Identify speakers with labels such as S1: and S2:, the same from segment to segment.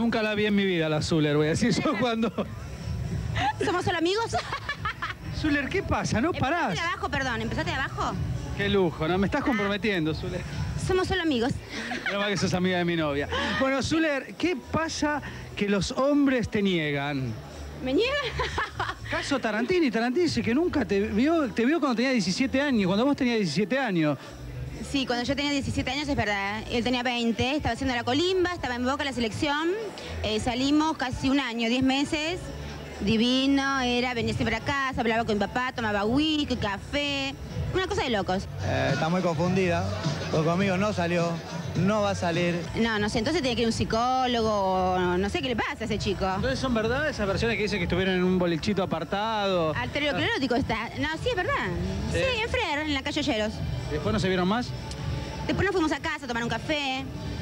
S1: Nunca la vi en mi vida, la Zuller, voy a decir yo cuando...
S2: ¿Somos solo amigos?
S1: Zuller, ¿qué pasa? No parás.
S2: Empezaste de abajo, perdón. ¿Empezaste de abajo?
S1: Qué lujo, ¿no? Me estás comprometiendo, Zuller.
S2: Somos solo amigos.
S1: No más que sos amiga de mi novia. Bueno, Zuller, ¿qué pasa que los hombres te niegan?
S2: ¿Me niegan?
S1: Caso Tarantini. Tarantini dice que nunca te vio cuando tenía 17 años, cuando vos tenías 17 años.
S2: Sí, cuando yo tenía 17 años es verdad. Él tenía 20, estaba haciendo la colimba, estaba en Boca la selección. Salimos casi un año, 10 meses. Divino, venía siempre a casa, hablaba con mi papá, tomaba whisky, café. Una cosa de locos.
S3: Está muy confundida, porque conmigo no salió, no va a salir.
S2: No sé, entonces tiene que ir un psicólogo, o no sé qué le pasa a ese chico.
S1: Entonces, ¿son verdad esas versiones que dicen que estuvieron en un bolichito apartado?
S2: Arterioclerótico está. No, sí, es verdad. Sí, en Frer, en la calle Olleros.
S1: ¿Después no se vieron más?
S2: Después nos fuimos a casa a tomar un café.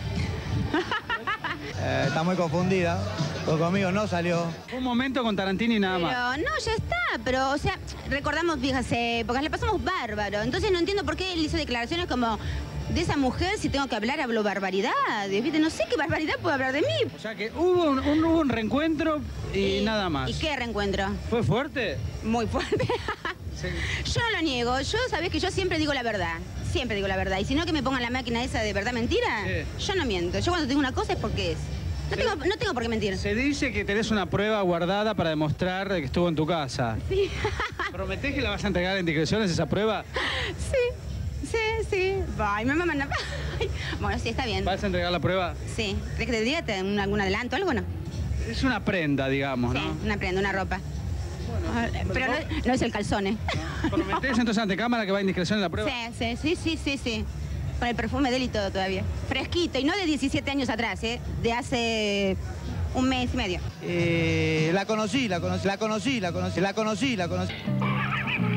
S3: Está muy confundida, porque conmigo no salió.
S1: Un momento con Tarantini y nada más.
S2: Pero no, ya está, pero, o sea, recordamos viejas épocas, le pasamos bárbaro. Entonces no entiendo por qué él hizo declaraciones como de esa mujer, si tengo que hablar, hablo barbaridades, ¿viste? No sé qué barbaridad puede hablar de mí.
S1: O sea que hubo un reencuentro y nada más.
S2: ¿Y qué reencuentro?
S1: ¿Fue fuerte?
S2: Muy fuerte.
S1: Sí.
S2: Yo no lo niego, sabés que yo siempre digo la verdad. Siempre digo la verdad. Y si no que me pongan la máquina esa de verdad mentira,
S1: sí.
S2: Yo no miento. Yo cuando digo una cosa es porque es. No tengo por qué mentir.
S1: Se dice que tenés una prueba guardada para demostrar que estuvo en tu casa.
S2: Sí.
S1: ¿Prometés que la vas a entregar en discreciones esa prueba?
S2: Sí. Ay, me mandan. Bueno, sí, está bien.
S1: ¿Vas a entregar la prueba?
S2: Sí. ¿Crees que te diga algún adelanto o algo, no?
S1: Es una prenda, digamos,
S2: Sí,
S1: ¿no?
S2: una prenda, una ropa.
S1: Bueno,
S2: pero no es el calzone.
S1: ¿Prometés entonces ante cámara que va en discreción en la prueba?
S2: Sí. Con el perfume de él y todo todavía. Fresquito, y no de 17 años atrás, de hace un mes y medio.
S3: La conocí.